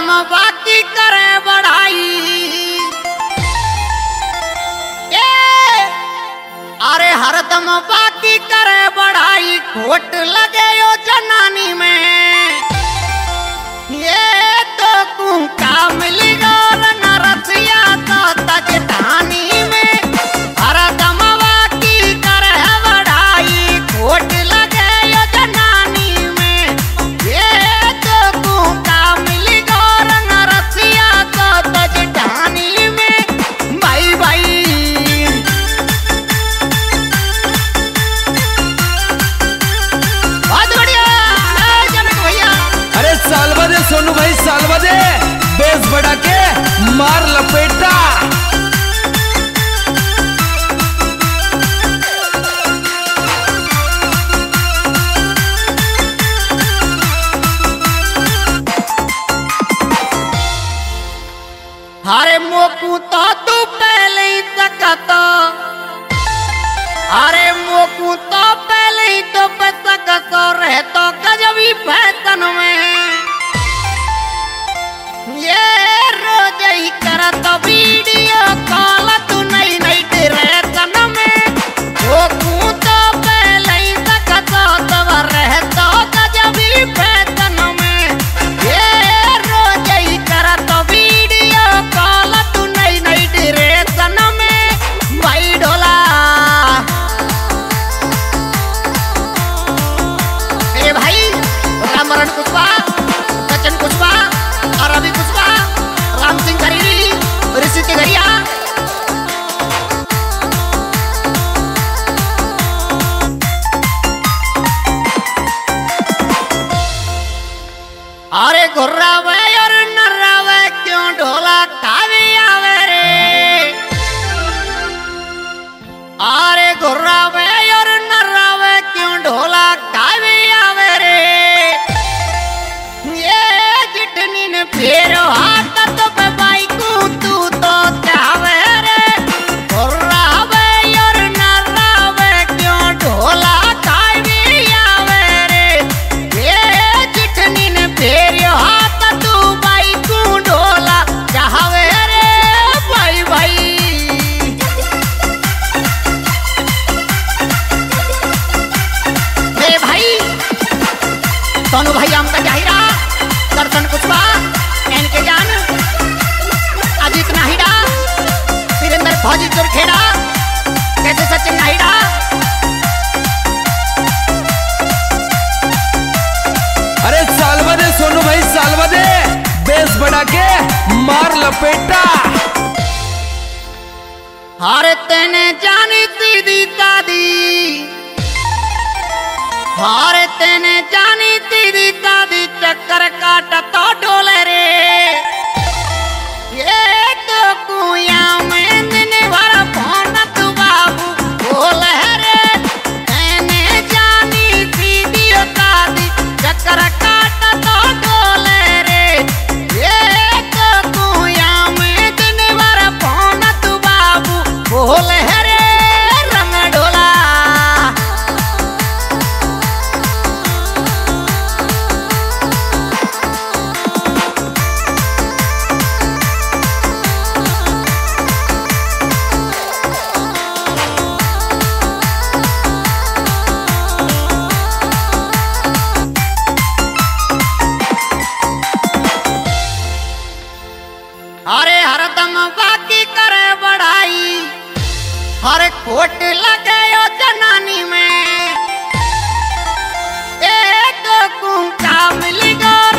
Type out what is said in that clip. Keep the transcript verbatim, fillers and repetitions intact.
बाकी करे बढ़ाई। ए अरे हरदम बाकी करे बढ़ाई, खोट लगे यो जनानी में। ये तो कुंका मिलेगा न रसिया तो तजधानी में। हरदम बाकी करे बढ़ाई, खोट लगे यो जनानी में। ये तो कुंका मिलेगा न रसिया तो तजधानी में। भाई भाई सालवा दे सोनू भाई, सालवा दे बेस बढ़ा के मार लपेटा। अरे मोकू तो तू पहले ही सकत, अरे मोकू तो पहले ही तो पे सकत रहे तो गजबी फैशन में। ये रोज ही करत वीडियो कॉल तू नहीं नहीं ड्रेसन में। मोकू तो पहले ही सकत तब रहे तो गजबी फैशन में। ये रोज ही करत वीडियो कॉल तू नहीं नहीं ड्रेसन में। भाई ढोला ए भाई रामरण कुशवाहा, सचिन कुशवाहा और रवि कुशवाहा, राम सिंह खरीरी, ऋषि तिगरिया। अरे घुर्रावे और नर्रावे क्यों ढोला खावे आवे रे। अरे घुर्रावे और नर्रावे क्यों ढोला खावे आवे रे। ये जितनी ने फेरो हाथ तो पे बाई को तू तो चावे रे। घुर्रावे और नर्रावे क्यों ढोला खावे आवे रे। ये जितनी ने फेरो हाथ तू बाई को ढोला चावे रे। भाई भाई हे भाई सोनू भाई हमका जाहिरा, दर्शन कुशवाहा, एनके जान, अजीत नाहिडा, वीरेंद्र फौजी चुरखेड़ा, कैसे सचिन नाहिडा। अरे सालवा दे सोनू भाई, सालवा दे बेस बढ़ा के मार लपेटा। अरे तेने जानी सीधी सादी, अरे तेने जानी सीधी सादी, चक्कर काटा तो डोले रे। ये तो कुया में दिन भर फोन तू बाबू बोले रे। तेने जानी सीधी सादी, चक्कर काटा तो डोले रे। ये तो कुया में दिन भर फोन तू बाबू बोले रे। रंग ढोला अरे हरदम बाकी करे बढ़ाई, हर खोट लगे यो जनानी में। एक कुंका मिल गो